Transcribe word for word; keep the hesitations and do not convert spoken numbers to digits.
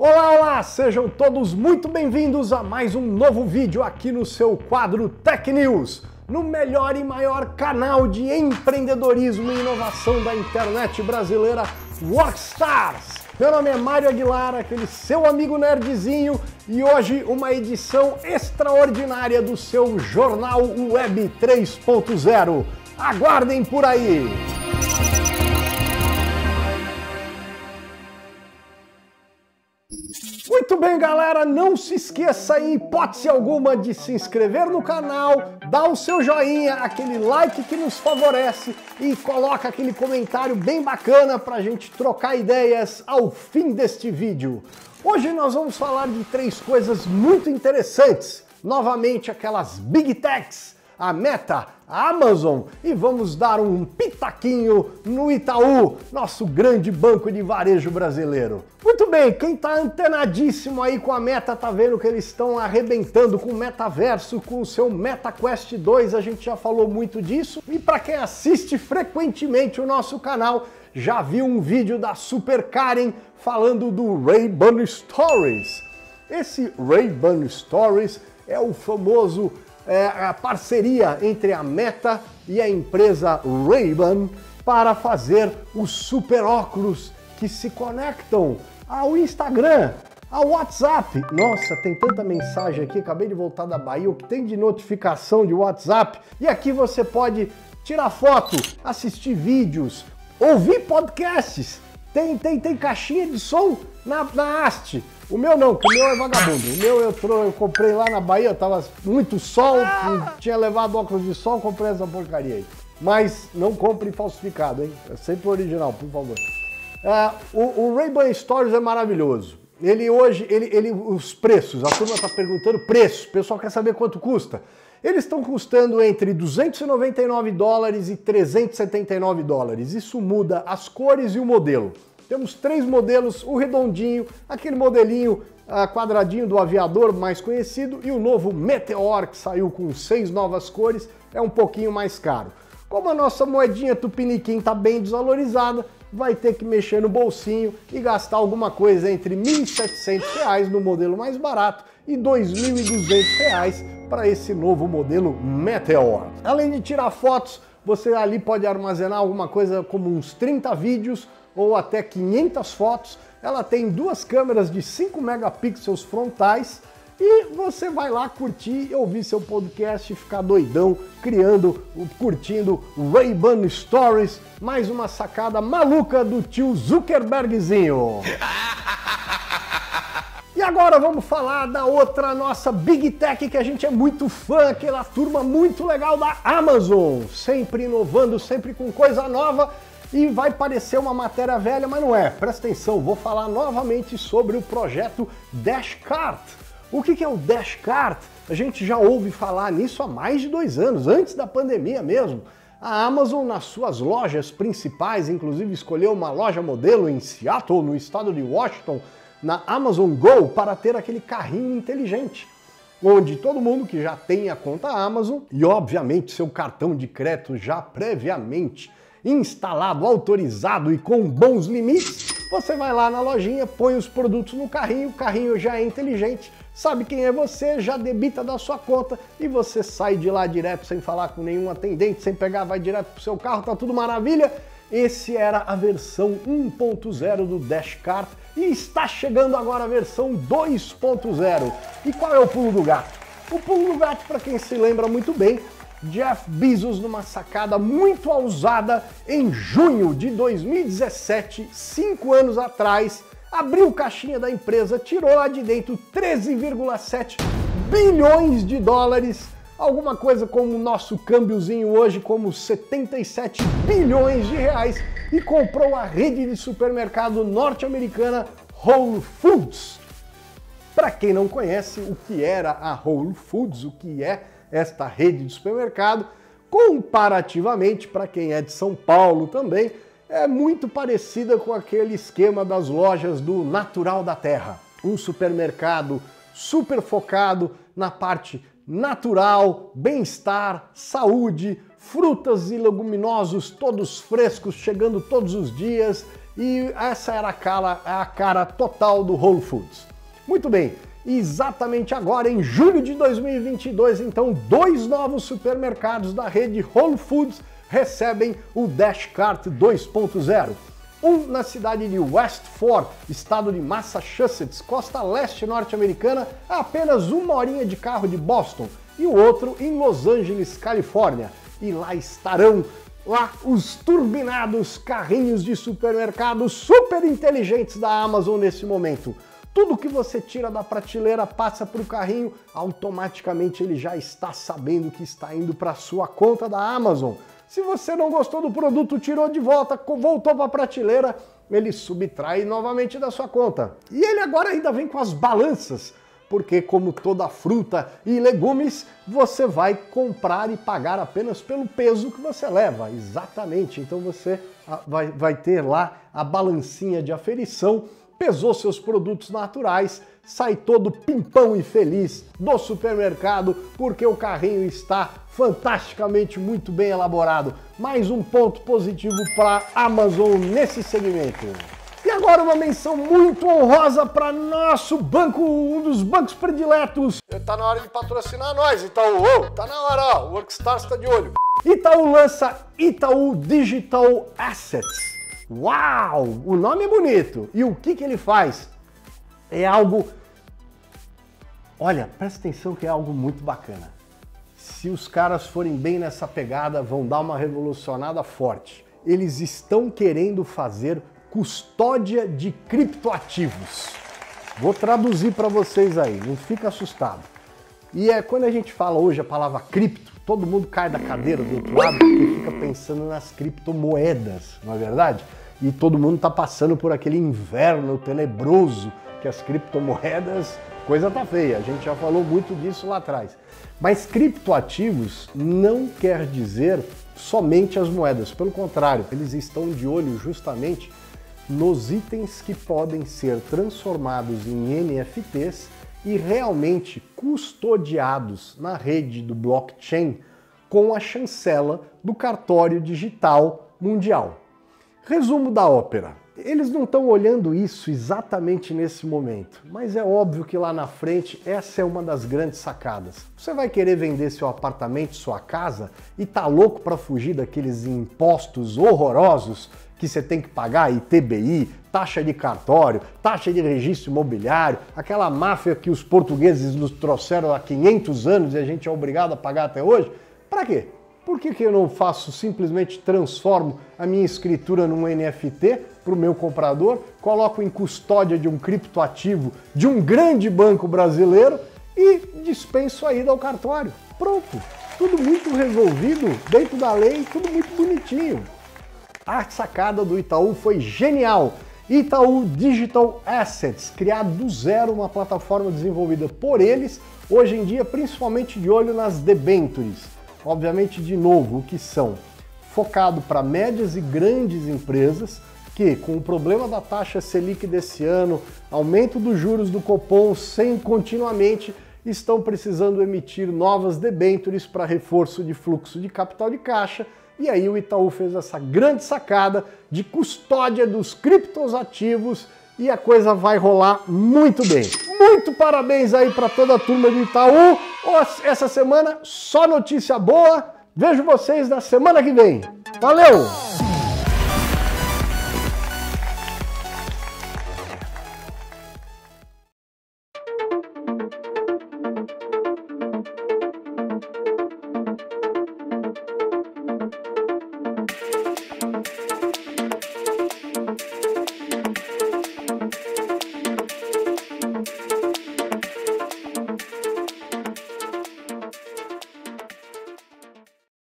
Olá, olá! Sejam todos muito bem-vindos a mais um novo vídeo aqui no seu quadro Tech News, no melhor e maior canal de empreendedorismo e inovação da internet brasileira, Rockstars. Meu nome é Mário Aguilar, aquele seu amigo nerdzinho, e hoje uma edição extraordinária do seu Jornal Web três ponto zero. Aguardem por aí! Muito bem, galera, não se esqueça em hipótese alguma de se inscrever no canal, dar o seu joinha, aquele like que nos favorece e coloca aquele comentário bem bacana pra gente trocar ideias ao fim deste vídeo. Hoje nós vamos falar de três coisas muito interessantes. Novamente aquelas Big Techs, a Meta, a Amazon, e vamos dar um pitaquinho no Itaú, nosso grande banco de varejo brasileiro. Muito bem, quem tá antenadíssimo aí com a Meta tá vendo que eles estão arrebentando com o metaverso, com o seu MetaQuest dois, a gente já falou muito disso. E para quem assiste frequentemente o nosso canal, já viu um vídeo da Super Karen falando do Ray-Ban Stories. Esse Ray-Ban Stories é o famoso É a parceria entre a Meta e a empresa Ray-Ban para fazer os super óculos que se conectam ao Instagram, ao WhatsApp. Nossa, tem tanta mensagem aqui, acabei de voltar da Bahia, o que tem de notificação de WhatsApp. E aqui você pode tirar foto, assistir vídeos, ouvir podcasts. Tem, tem, tem caixinha de som na, na haste. O meu não, que o meu é vagabundo. O meu eu, eu comprei lá na Bahia, tava muito sol, ah! tinha levado óculos de sol, comprei essa porcaria aí. Mas não compre falsificado, hein? É sempre original, por favor. É, o o Ray-Ban Stories é maravilhoso. Ele hoje, ele, ele, os preços, a turma tá perguntando preço, o pessoal quer saber quanto custa. Eles estão custando entre duzentos e noventa e nove dólares e trezentos e setenta e nove dólares. Isso muda as cores e o modelo. Temos três modelos, o redondinho, aquele modelinho uh, quadradinho do aviador mais conhecido, e o novo Meteor, que saiu com seis novas cores, é um pouquinho mais caro. Como a nossa moedinha tupiniquim está bem desvalorizada, vai ter que mexer no bolsinho e gastar alguma coisa entre mil e setecentos reais no modelo mais barato e dois mil e duzentos reais para esse novo modelo Meteor. Além de tirar fotos, você ali pode armazenar alguma coisa como uns trinta vídeos, ou até quinhentas fotos. Ela tem duas câmeras de cinco megapixels frontais e você vai lá curtir, ouvir seu podcast e ficar doidão, criando, curtindo Ray-Ban Stories, mais uma sacada maluca do tio Zuckerbergzinho. E agora vamos falar da outra nossa Big Tech que a gente é muito fã, aquela turma muito legal da Amazon, sempre inovando, sempre com coisa nova. E vai parecer uma matéria velha, mas não é. Presta atenção, vou falar novamente sobre o projeto Dashcart. O que é o Dashcart? A gente já ouve falar nisso há mais de dois anos, antes da pandemia mesmo. A Amazon, nas suas lojas principais, inclusive escolheu uma loja modelo em Seattle, no estado de Washington, na Amazon Go, para ter aquele carrinho inteligente, onde todo mundo que já tem a conta Amazon e, obviamente, seu cartão de crédito já previamente instalado, autorizado e com bons limites, você vai lá na lojinha, põe os produtos no carrinho, o carrinho já é inteligente, sabe quem é você, já debita da sua conta e você sai de lá direto sem falar com nenhum atendente, sem pegar, vai direto pro seu carro, tá tudo maravilha. Esse era a versão um ponto zero do Dashcart e está chegando agora a versão dois ponto zero. E qual é o pulo do gato? O pulo do gato, para quem se lembra muito bem, Jeff Bezos, numa sacada muito ousada, em junho de dois mil e dezessete, cinco anos atrás, abriu a caixinha da empresa, tirou lá de dentro treze vírgula sete bilhões de dólares, alguma coisa como o nosso câmbiozinho hoje, como setenta e sete bilhões de reais, e comprou a rede de supermercado norte-americana Whole Foods. Para quem não conhece o que era a Whole Foods, o que é esta rede de supermercado, comparativamente, para quem é de São Paulo também, é muito parecida com aquele esquema das lojas do Natural da Terra. Um supermercado super focado na parte natural, bem-estar, saúde, frutas e leguminosas todos frescos, chegando todos os dias, e essa era a cara, a cara total do Whole Foods. Muito bem, exatamente agora, em julho de dois mil e vinte e dois, então, dois novos supermercados da rede Whole Foods recebem o DashCart dois ponto zero. Um na cidade de Westford, estado de Massachusetts, costa leste norte-americana, a apenas uma horinha de carro de Boston, e o outro em Los Angeles, Califórnia. E lá estarão lá os turbinados carrinhos de supermercado super inteligentes da Amazon nesse momento. Tudo que você tira da prateleira passa para o carrinho, automaticamente ele já está sabendo que está indo para a sua conta da Amazon. Se você não gostou do produto, tirou de volta, voltou para a prateleira, ele subtrai novamente da sua conta. E ele agora ainda vem com as balanças, porque como toda fruta e legumes, você vai comprar e pagar apenas pelo peso que você leva. Exatamente, então você vai, vai ter lá a balancinha de aferição, pesou seus produtos naturais, sai todo pimpão e feliz do supermercado porque o carrinho está fantasticamente muito bem elaborado. Mais um ponto positivo para a Amazon nesse segmento. E agora uma menção muito honrosa para nosso banco, um dos bancos prediletos. Tá na hora de patrocinar nós, Itaú. Oh, tá na hora, ó, o Workstars tá de olho. Itaú lança Itaú Digital Assets. Uau! O nome é bonito. E o que que ele faz? É algo... Olha, presta atenção que é algo muito bacana. Se os caras forem bem nessa pegada, vão dar uma revolucionada forte. Eles estão querendo fazer custódia de criptoativos. Vou traduzir para vocês aí, não fica assustado. E é quando a gente fala hoje a palavra cripto, todo mundo cai da cadeira do outro lado porque fica pensando nas criptomoedas, não é verdade? E todo mundo está passando por aquele inverno tenebroso que as criptomoedas, coisa tá feia, a gente já falou muito disso lá atrás. Mas criptoativos não quer dizer somente as moedas, pelo contrário, eles estão de olho justamente nos itens que podem ser transformados em N F Ts e realmente custodiados na rede do blockchain com a chancela do cartório digital mundial. Resumo da ópera. Eles não estão olhando isso exatamente nesse momento, mas é óbvio que lá na frente essa é uma das grandes sacadas. Você vai querer vender seu apartamento, sua casa e tá louco para fugir daqueles impostos horrorosos que você tem que pagar, I T B I, taxa de cartório, taxa de registro imobiliário, aquela máfia que os portugueses nos trouxeram há quinhentos anos e a gente é obrigado a pagar até hoje? Para quê? Por que que eu não faço, simplesmente transformo a minha escritura num N F T para o meu comprador, coloco em custódia de um criptoativo de um grande banco brasileiro e dispenso a ida ao cartório? Pronto, tudo muito resolvido dentro da lei, tudo muito bonitinho. A sacada do Itaú foi genial. Itaú Digital Assets, criado do zero, uma plataforma desenvolvida por eles, hoje em dia principalmente de olho nas debêntures. Obviamente, de novo, o que são? Focado para médias e grandes empresas que, com o problema da taxa Selic desse ano, aumento dos juros do Copom sem continuamente, estão precisando emitir novas debêntures para reforço de fluxo de capital de caixa. E aí o Itaú fez essa grande sacada de custódia dos criptoativos e a coisa vai rolar muito bem. Muito parabéns aí para toda a turma do Itaú. Essa semana só notícia boa. Vejo vocês na semana que vem. Valeu!